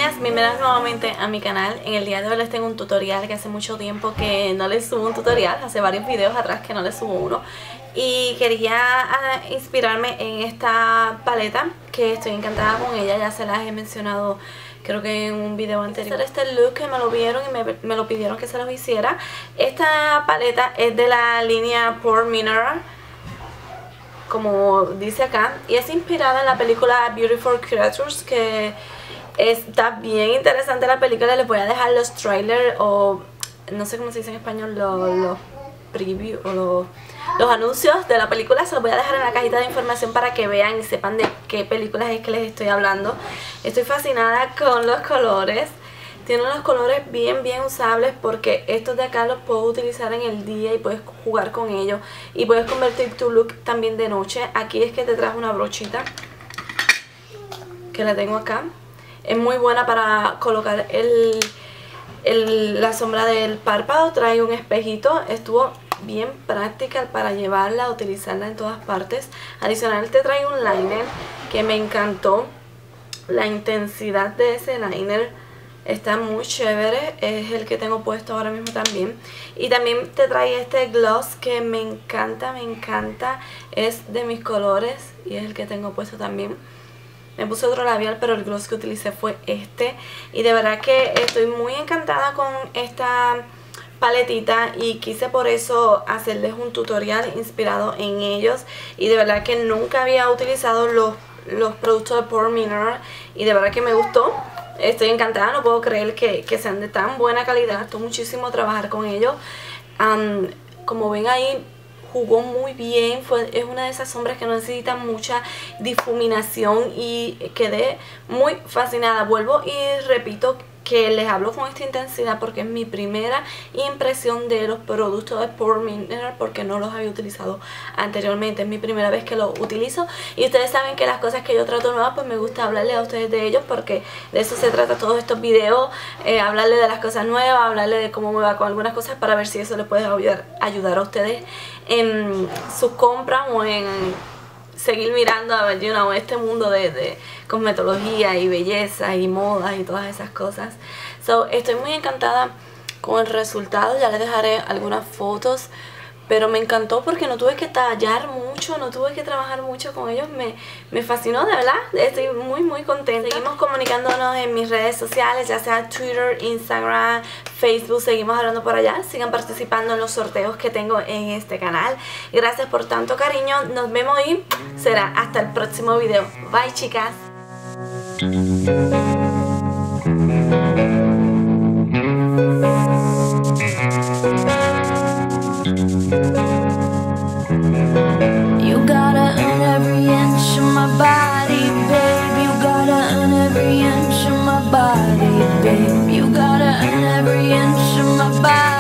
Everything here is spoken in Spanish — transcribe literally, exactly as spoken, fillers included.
chicas, bienvenidas nuevamente a mi canal. En el día de hoy les tengo un tutorial que hace mucho tiempo que no les subo un tutorial, hace varios videos atrás que no les subo uno. Y quería uh, inspirarme en esta paleta, que estoy encantada con ella, ya se las he mencionado creo que en un video anterior. Este look que me lo vieron y me, me lo pidieron que se los hiciera. Esta paleta es de la línea Pore Mineral, como dice acá, y es inspirada en la película Beautiful Creatures, que está bien interesante la película. Les voy a dejar los trailers, o no sé cómo se dice en español, los, los preview o los, los anuncios de la película. Se los voy a dejar en la cajita de información para que vean y sepan de qué películas es que les estoy hablando. Estoy fascinada con los colores. Tienen los colores bien bien usables, porque estos de acá los puedo utilizar en el día y puedes jugar con ellos y puedes convertir tu look también de noche. Aquí es que te traje una brochita que la tengo acá. Es muy buena para colocar el, el, la sombra del párpado. Trae un espejito. Estuvo bien práctica para llevarla, utilizarla en todas partes. Adicional te trae un liner que me encantó. La intensidad de ese liner está muy chévere, es el que tengo puesto ahora mismo también. Y también te trae este gloss que me encanta, me encanta. Es de mis colores y es el que tengo puesto también. Me puse otro labial, pero el gloss que utilicé fue este. Y de verdad que estoy muy encantada con esta paletita y quise por eso hacerles un tutorial inspirado en ellos. Y de verdad que nunca había utilizado los, los productos de Pore Mineral y de verdad que me gustó. Estoy encantada, no puedo creer que, que sean de tan buena calidad. Costó muchísimo trabajar con ellos. Um, como ven ahí, jugó muy bien. Fue, es una de esas sombras que no necesitan mucha difuminación y quedé muy fascinada. Vuelvo y repito que les hablo con esta intensidad porque es mi primera impresión de los productos de Pore Mineral, porque no los había utilizado anteriormente. Es mi primera vez que los utilizo y ustedes saben que las cosas que yo trato nuevas, pues me gusta hablarles a ustedes de ellos, porque de eso se trata todos estos videos, eh, hablarles de las cosas nuevas, hablarles de cómo me va con algunas cosas, para ver si eso les puede ayudar, ayudar a ustedes en sus compras o en seguir mirando a ver, you know, este mundo de, de cosmetología y belleza y modas y todas esas cosas. So, estoy muy encantada con el resultado. Ya les dejaré algunas fotos, pero me encantó porque no tuve que tallar mucho, no tuve que trabajar mucho con ellos. Me, me fascinó, de verdad. Estoy muy muy contenta. Seguimos comunicándonos en mis redes sociales, ya sea Twitter, Instagram, Facebook. Seguimos hablando por allá. Sigan participando en los sorteos que tengo en este canal. Gracias por tanto cariño. Nos vemos y será hasta el próximo video. Bye, chicas. You gotta earn every inch of my body, babe. You gotta earn every inch of my body, babe. You gotta earn every inch of my body.